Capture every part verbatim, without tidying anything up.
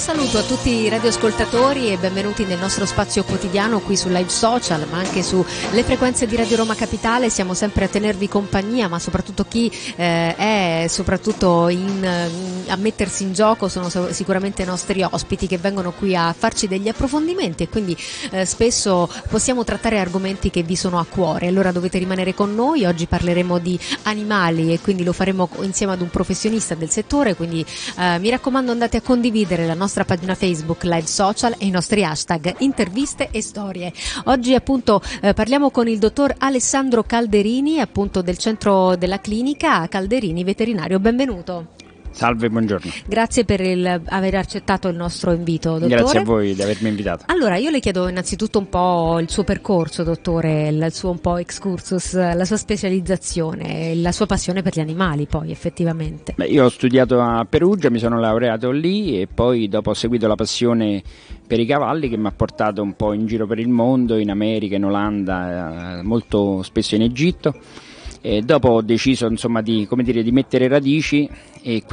saluto a tutti i radioascoltatori e benvenuti nel nostro spazio quotidiano qui su Live Social, ma anche sulle frequenze di Radio Roma Capitale. Siamo sempre a tenervi compagnia, ma soprattutto chi eh, è soprattutto in, a mettersi in gioco sono sicuramente i nostri ospiti che vengono qui a farci degli approfondimenti, e quindi eh, spesso possiamo trattare argomenti che vi sono a cuore. Allora dovete rimanere con noi. Oggi parleremo di animali e quindi lo faremo insieme ad un professionista del settore, quindi eh, mi raccomando, andate a condividere la nostra pagina Facebook Live Social e i nostri hashtag interviste e storie. Oggi appunto eh, parliamo con il dottor Alessandro Calderini, appunto del centro della clinica Calderini Veterinario. Benvenuto. Salve, buongiorno. Grazie per il, aver accettato il nostro invito, dottore. Grazie a voi di avermi invitato. Allora, io le chiedo innanzitutto un po' il suo percorso, dottore, il suo un po' excursus, la sua specializzazione, la sua passione per gli animali, poi effettivamente. Beh, io ho studiato a Perugia, mi sono laureato lì e poi dopo ho seguito la passione per i cavalli che mi ha portato un po' in giro per il mondo, in America, in Olanda, molto spesso in Egitto. E dopo ho deciso insomma di, come dire, di mettere radici e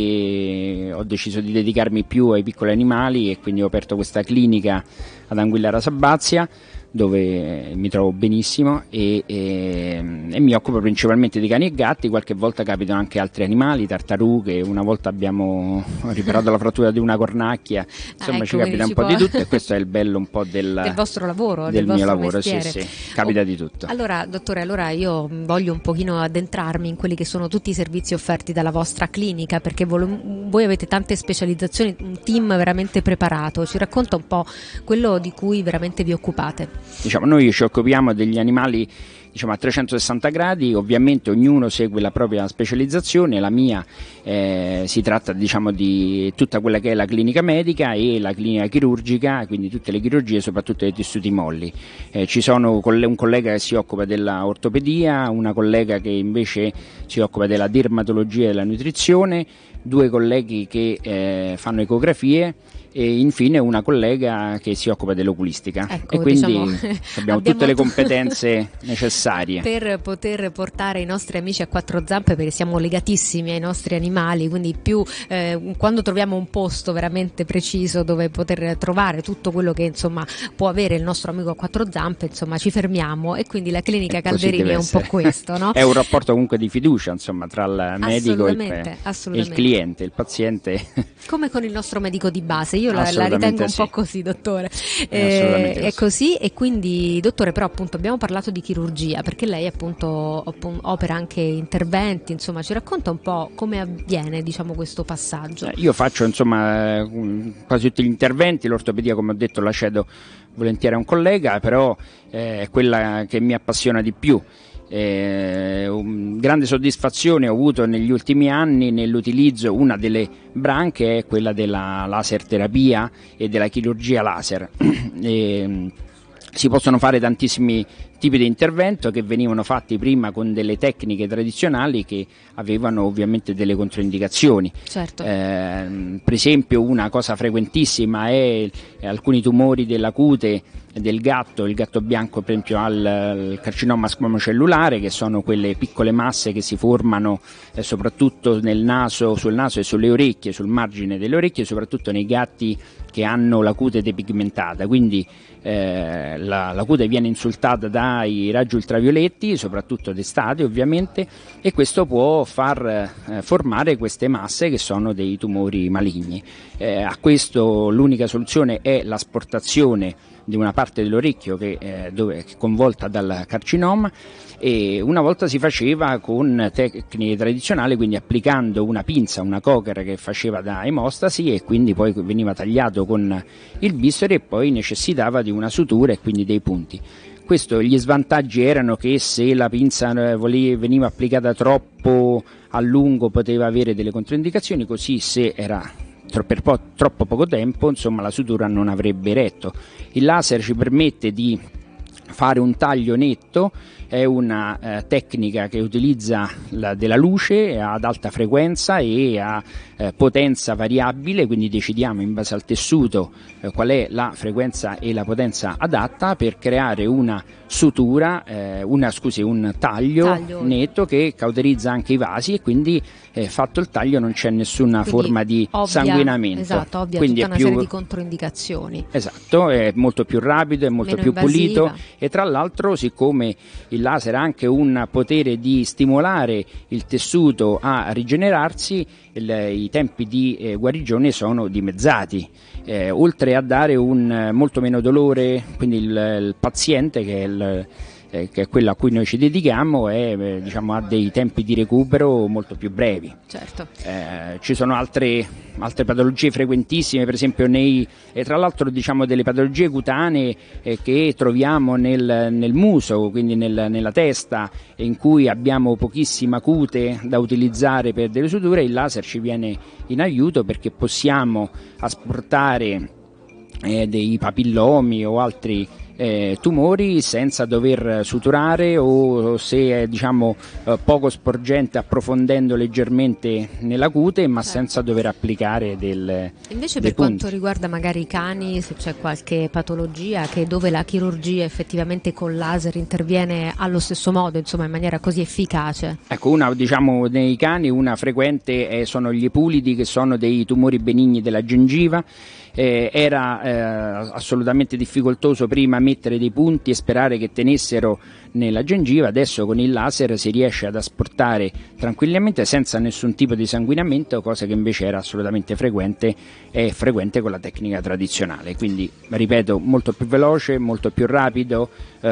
quindi ho deciso di dedicarmi più ai piccoli animali e quindi ho aperto questa clinica ad Anguillara Sabazia, dove mi trovo benissimo e, e, e mi occupo principalmente di cani e gatti. Qualche volta capitano anche altri animali, tartarughe, una volta abbiamo riparato la frattura di una cornacchia, insomma ah, ecco, ci capita un po' può... di tutto, e questo è il bello un po' del, del vostro lavoro, del, del mio vostro lavoro, mestiere. sì, sì, capita oh, di tutto. Allora dottore, allora io voglio un pochino addentrarmi in quelli che sono tutti i servizi offerti dalla vostra clinica, perché vol- voi avete tante specializzazioni, un team veramente preparato. Ci racconta un po' quello di cui veramente vi occupate? Diciamo, noi ci occupiamo degli animali, diciamo, a trecentosessanta gradi, ovviamente ognuno segue la propria specializzazione. La mia eh, si tratta, diciamo, di tutta quella che è la clinica medica e la clinica chirurgica, quindi tutte le chirurgie, soprattutto dei tessuti molli. Eh, ci sono un collega che si occupa della ortopedia, una collega che invece si occupa della dermatologia e della nutrizione, due colleghi che eh, fanno ecografie e infine una collega che si occupa dell'oculistica. Ecco, e quindi diciamo, abbiamo, abbiamo tutte le competenze necessarie per poter portare i nostri amici a quattro zampe, perché siamo legatissimi ai nostri animali, quindi più eh, quando troviamo un posto veramente preciso dove poter trovare tutto quello che insomma può avere il nostro amico a quattro zampe, insomma ci fermiamo, e quindi la clinica e Calderini è un essere. po' questo, no? È un rapporto comunque di fiducia, insomma, tra il medico e il, e il cliente, il paziente, come con il nostro medico di base. Io la, la ritengo un sì. po' così, dottore. Eh, è così. E quindi, dottore, però appunto abbiamo parlato di chirurgia, perché lei appunto opera anche interventi, insomma ci racconta un po' come avviene, diciamo, questo passaggio. Eh, io faccio insomma quasi tutti gli interventi, l'ortopedia, come ho detto, la cedo volentieri a un collega, però eh, è quella che mi appassiona di più. Eh, un grande soddisfazione ho avuto negli ultimi anni nell'utilizzo. Una delle branche è quella della laser terapia e della chirurgia laser. e, si possono fare tantissimi tipi di intervento che venivano fatti prima con delle tecniche tradizionali che avevano ovviamente delle controindicazioni. Certo. Eh, per esempio una cosa frequentissima è alcuni tumori della cute del gatto. Il gatto bianco per esempio ha il carcinoma squamocellulare, che sono quelle piccole masse che si formano eh, soprattutto nel naso, sul naso e sulle orecchie, sul margine delle orecchie, soprattutto nei gatti che hanno la cute depigmentata, quindi eh, la, la cute viene insultata dai raggi ultravioletti, soprattutto d'estate ovviamente, e questo può far eh, formare queste masse che sono dei tumori maligni. Eh, a questo l'unica soluzione è l'asportazione di una parte dell'orecchio che, eh, dove, che è convolta dal carcinoma, e una volta si faceva con tecniche tradizionali, quindi applicando una pinza, una cochera che faceva da emostasi, e quindi poi veniva tagliato con il bisturi e poi necessitava di una sutura e quindi dei punti. Questo, gli svantaggi erano che se la pinza veniva applicata troppo a lungo poteva avere delle controindicazioni, così se era per po- troppo poco tempo, insomma, la sutura non avrebbe retto. Il laser ci permette di fare un taglio netto. È una eh, tecnica che utilizza la, della luce ad alta frequenza e a eh, potenza variabile, quindi decidiamo in base al tessuto eh, qual è la frequenza e la potenza adatta per creare una sutura, eh, una, scusi, un taglio, taglio netto che cauterizza anche i vasi, e quindi eh, fatto il taglio non c'è nessuna quindi forma di ovvia, sanguinamento. Esatto, ovvia quindi tutta è una più, serie di controindicazioni. Esatto, è molto più rapido, è molto meno più invasiva. pulito, e tra l'altro, siccome il laser ha anche un potere di stimolare il tessuto a rigenerarsi, il, i tempi di eh, guarigione sono dimezzati, eh, oltre a dare un eh, molto meno dolore, quindi il, il paziente, che è il Eh, che è quello a cui noi ci dedichiamo, è, eh, diciamo, ha dei tempi di recupero molto più brevi. Certo. Eh, ci sono altre, altre patologie frequentissime, per esempio nei, e tra l'altro diciamo delle patologie cutanee eh, che troviamo nel, nel muso, quindi nel, nella testa, in cui abbiamo pochissima cute da utilizzare per delle suture. Il laser ci viene in aiuto perché possiamo asportare eh, dei papillomi o altri Eh, tumori senza dover suturare, o se è diciamo eh, poco sporgente approfondendo leggermente nella cute, ma certo, senza dover applicare del invece dei per punti. Quanto riguarda magari i cani, se c'è qualche patologia che dove la chirurgia effettivamente col laser interviene allo stesso modo, insomma in maniera così efficace. Ecco, una diciamo nei cani una frequente è, sono gli epulidi, che sono dei tumori benigni della gengiva. Eh, era eh, assolutamente difficoltoso prima mettere dei punti e sperare che tenessero nella gengiva. Adesso con il laser si riesce ad asportare tranquillamente senza nessun tipo di sanguinamento, cosa che invece era assolutamente frequente e frequente con la tecnica tradizionale. Quindi, ripeto, molto più veloce, molto più rapido,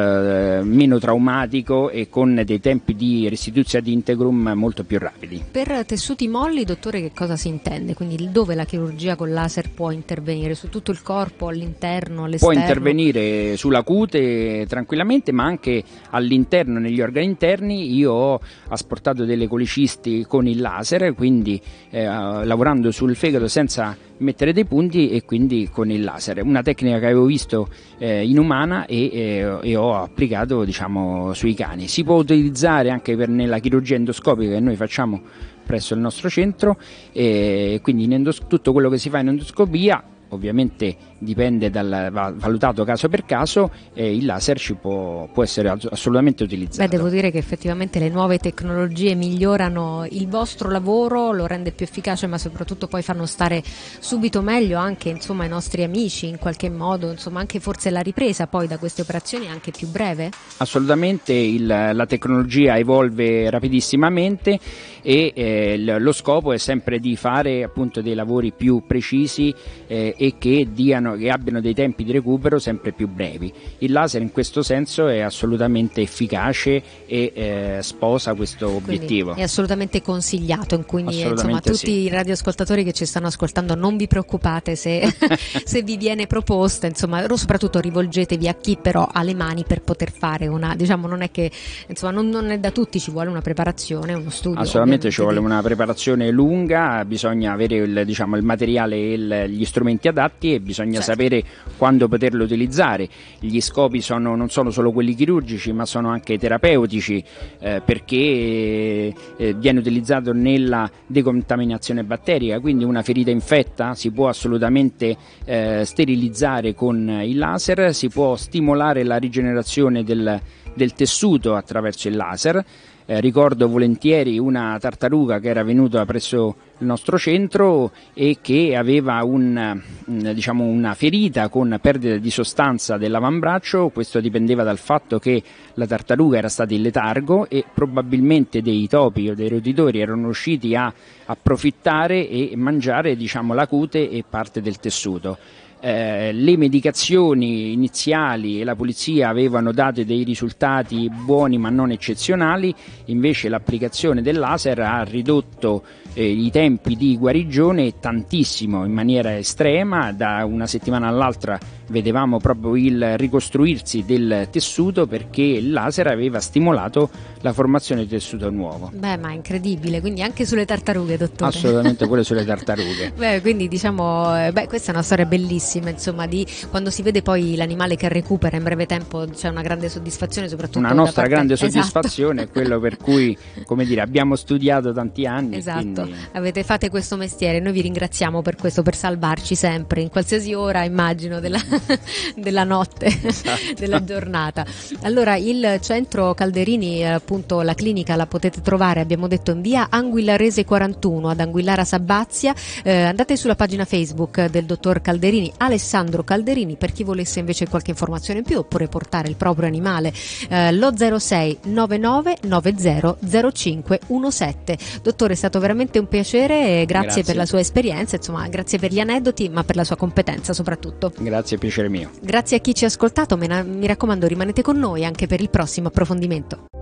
eh, meno traumatico e con dei tempi di restituzione ad integrum molto più rapidi. Per tessuti molli, dottore, che cosa si intende? Quindi dove la chirurgia con laser può intervenire? Su tutto il corpo, all'interno, all'esterno? Può intervenire sulla cute tranquillamente, ma anche all'interno, negli organi interni. Io ho asportato delle colicisti con il laser, quindi eh, lavorando sul fegato senza mettere dei punti, e quindi con il laser, una tecnica che avevo visto eh, in umana e, eh, e ho applicato diciamo sui cani. Si può utilizzare anche per, nella chirurgia endoscopica che noi facciamo presso il nostro centro, e quindi in endos- tutto quello che si fa in endoscopia ovviamente dipende dal valutato caso per caso, e il laser ci può, può essere assolutamente utilizzato. Beh, devo dire che effettivamente le nuove tecnologie migliorano il vostro lavoro, lo rende più efficace, ma soprattutto poi fanno stare subito meglio anche insomma i nostri amici in qualche modo, insomma anche forse la ripresa poi da queste operazioni è anche più breve? Assolutamente, il, la tecnologia evolve rapidissimamente e eh, lo scopo è sempre di fare appunto dei lavori più precisi eh, e che, diano, che abbiano dei tempi di recupero sempre più brevi. Il laser in questo senso è assolutamente efficace e eh, sposa questo Quindi obiettivo. È assolutamente consigliato, quindi insomma tutti sì. i radioascoltatori che ci stanno ascoltando, non vi preoccupate se, se vi viene proposta, insomma soprattutto rivolgetevi a chi però ha le mani per poter fare una, diciamo non è che insomma non, non è da tutti, ci vuole una preparazione, uno studio. Assolutamente ci vuole una preparazione lunga, bisogna avere il, diciamo, il materiale e il, gli strumenti adatti, e bisogna certo. sapere quando poterlo utilizzare. Gli scopi sono, non sono solo quelli chirurgici, ma sono anche terapeutici, eh, perché eh, viene utilizzato nella decontaminazione batterica, quindi una ferita infetta si può assolutamente eh, sterilizzare con il laser, si può stimolare la rigenerazione del, del tessuto attraverso il laser. Eh, ricordo volentieri una tartaruga che era venuta presso il nostro centro e che aveva un, diciamo, una ferita con perdita di sostanza dell'avambraccio. Questo dipendeva dal fatto che la tartaruga era stata in letargo e probabilmente dei topi o dei roditori erano riusciti a approfittare e mangiare, diciamo, la cute e parte del tessuto. Eh, le medicazioni iniziali e la polizia avevano dato dei risultati buoni ma non eccezionali, invece l'applicazione del laser ha ridotto eh, i tempi di guarigione tantissimo, in maniera estrema. Da una settimana all'altra vedevamo proprio il ricostruirsi del tessuto, perché il laser aveva stimolato la formazione di tessuto nuovo. Beh, ma è incredibile, quindi anche sulle tartarughe, dottore. Assolutamente, pure sulle tartarughe. Beh, quindi diciamo, eh, beh, questa è una storia bellissima, insomma, di quando si vede poi l'animale che recupera in breve tempo, c'è una grande soddisfazione, soprattutto una nostra parte... grande esatto. soddisfazione è quello per cui, come dire, abbiamo studiato tanti anni. Esatto, quindi... avete fate questo mestiere, noi vi ringraziamo per questo, per salvarci sempre, in qualsiasi ora, immagino, della, della notte, esatto. della giornata. Allora, il centro Calderini, appunto la clinica la potete trovare, abbiamo detto, in via Anguillarese quarantuno ad Anguillara Sabazia. Eh, andate sulla pagina Facebook del dottor Calderini, Alessandro Calderini, per chi volesse invece qualche informazione in più oppure portare il proprio animale, eh, lo zero sei novantanove novanta zero cinque diciassette. Dottore, è stato veramente un piacere, grazie, grazie per la sua esperienza, insomma, grazie per gli aneddoti, ma per la sua competenza soprattutto. Grazie, piacere mio. Grazie a chi ci ha ascoltato, mi raccomando, rimanete con noi anche per il prossimo approfondimento.